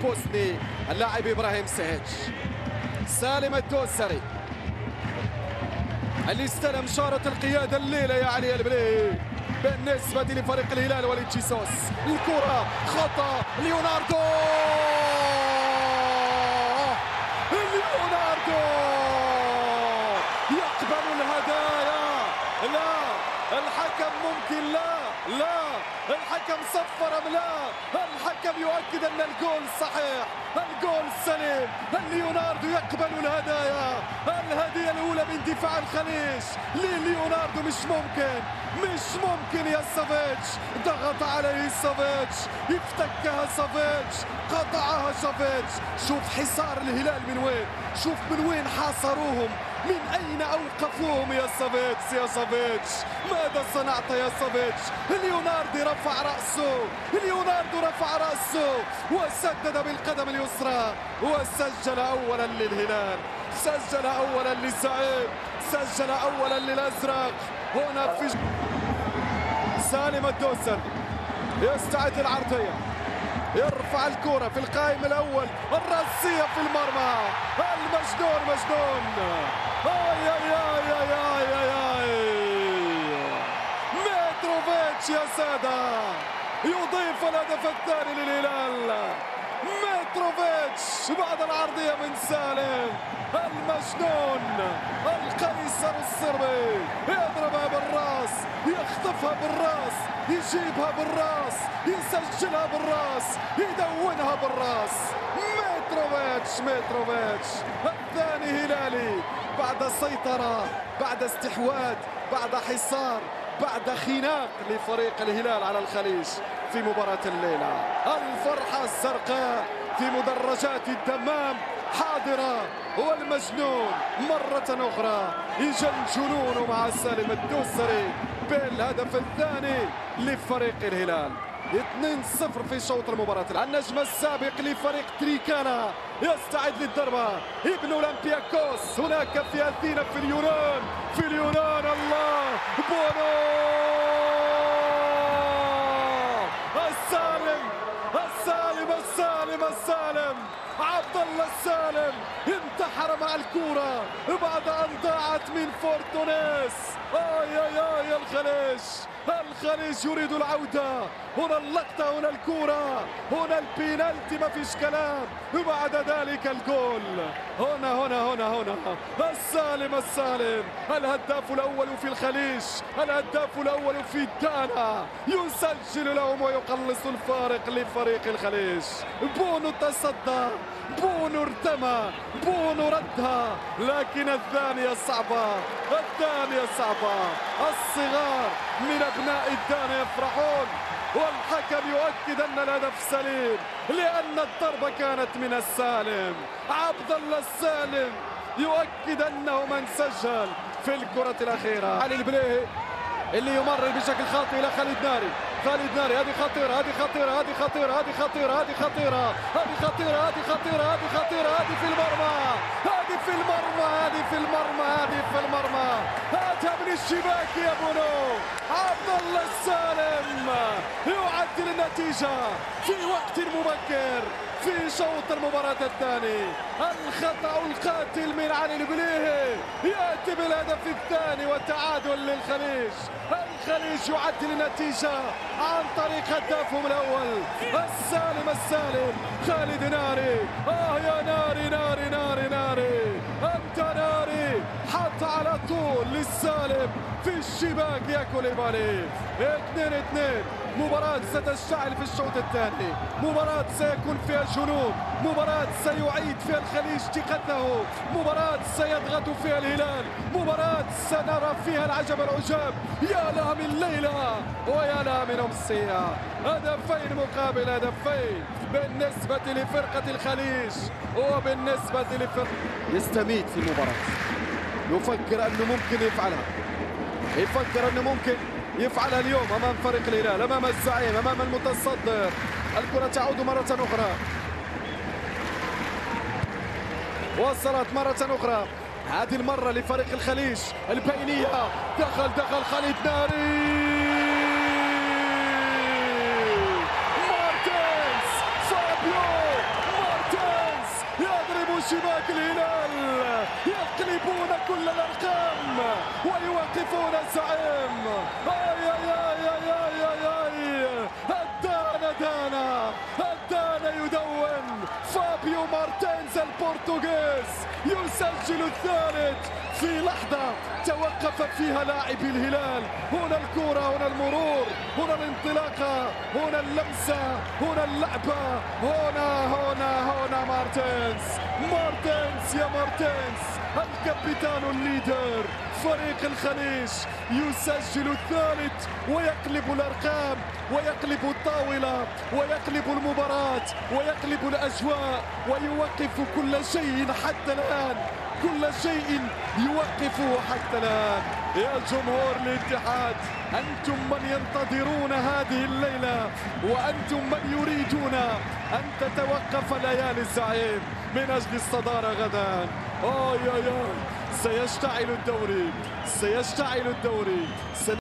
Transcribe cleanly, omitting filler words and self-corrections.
البوسني اللاعب إبراهيم سهج. سالم الدوسري اللي استلم شارة القيادة الليلة يا علي البليهي بالنسبة لفريق الهلال وليد جيسوس. الكرة خطأ ليوناردو، يقبل الهدايا. لا الحكم ممكن، لا الحكم صفر ام لا؟ الحكم يؤكد ان الجول صحيح، الجول سليم. ليوناردو يقبل الهدايا، الهدية الأولى من دفاع الخليج لليوناردو. مش ممكن يا سافيتش، ضغط عليه سافيتش، يفتكها سافيتش، قطعها سافيتش. شوف حصار الهلال من وين، شوف من وين حاصروهم، من أين أوقفوهم يا سافيتش. ماذا صنعت يا سافيتش؟ ليوناردو رفع رأسه وسدد بالقدم اليسرى وسجل أولا للهلال، سجل أولا للزعيم، سجل أولا للأزرق. هنا في سالم الدوسري يستعد للعرضية، يرفع الكرة في القائم الأول، الرأسية في المرمى. المجنون متروفيتش يا سادة يضيف الهدف الثاني للهلال. متروفيتش بعد العرضية من سالم، المجنون القيصر الصربي يضربها بالراس، يخطفها بالراس، يجيبها بالراس، يسجلها بالراس، يدونها بالراس. متروفيتش الثاني هلالي بعد سيطرة، بعد استحواذ، بعد حصار، بعد خناق لفريق الهلال على الخليج في مباراة الليلة. الفرحة الزرقاء في مدرجات الدمام حاضرة، والمجنون مرة أخرى يجنجنون مع سالم الدوسري بالهدف الثاني لفريق الهلال. 2-0 في شوط المباراة. النجم السابق لفريق تريكانا يستعد للضربة، ابن اولمبياكوس هناك في اثينا في اليونان. الله بونو، السالم عبد الله السالم انتحر مع الكرة بعد ان ضاعت من فورتونيس. يا الخليج يريد العودة. هنا اللقطة، هنا الكرة، هنا البينالتي، ما فيش كلام. بعد ذلك الجول. هنا السالم الهداف الأول في الخليج، الهداف الأول في دانا، يسجل لهم ويقلص الفارق لفريق الخليج. بونو تصدى، بونو ارتمى، بونو ردها، لكن الثانية صعبة. الصغار من أبناء الدانا يفرحون، والحكم يؤكد أن الهدف سليم لأن الضربة كانت من السالم. عبد الله السالم يؤكد أنه من سجل في الكرة الأخيرة. علي البليهي اللي يمرر بشكل خاطئ إلى خالد ناري، هذه خطيرة، هذه في المرمى، هاتها من الشباك يا بونو. عبد الله السالم يعدل النتيجة في وقت مبكر في شوط المباراة الثاني. الخطأ القاتل من علي البليهي يأتي بالهدف الثاني والتعادل للخليج. الخليج يعدل النتيجة عن طريق هدافهم الأول السالم خالد ناري. يا ناري أنت ناري، حط على طول للسالم في الشباك يا كوليبالي. 2-2. مباراة ستشتعل في الشوط الثاني، مباراة سيكون فيها جنون، مباراة سيعيد فيها الخليج ثقته، مباراة سيضغط فيها الهلال، مباراة سنرى فيها العجب العجاب. يا لها من ليلة ويا لها من أمسية. هدفين مقابل هدفين بالنسبة لفرقة الخليج وبالنسبة يستميت في المباراة، يفكر أنه ممكن يفعلها اليوم أمام فريق الهلال، أمام الزعيم، أمام المتصدر. الكرة تعود مرة أخرى، وصلت مرة أخرى، هذه المرة لفريق الخليج. البينية دخل خالد ناري، مارتينز، فابيو شباك الهلال يقلبون كل الأرقام ويوقفون الزعيم. آي آي آي آي آي آي آي. الدانا يدون. فابيو مارتينز البرتغيز يسجل الثالث في لحظة توقف فيها لاعبي الهلال. هنا الكرة، هنا المرور، هنا الانطلاقة، هنا اللمسة، هنا اللعبة، هنا مارتينز يا مارتينز الكابتن الليدر فريق الخليج يسجل الثالث ويقلب الأرقام ويقلب الطاولة ويقلب المباراة ويقلب الأجواء ويوقف كل شيء حتى الآن. كل شيء يوقفه حتى الآن. يا جمهور الاتحاد، أنتم من ينتظرون هذه الليلة وأنتم من يريدون أن تتوقف ليالي الزعيم من أجل الصدارة غدا. سيشتعل الدوري.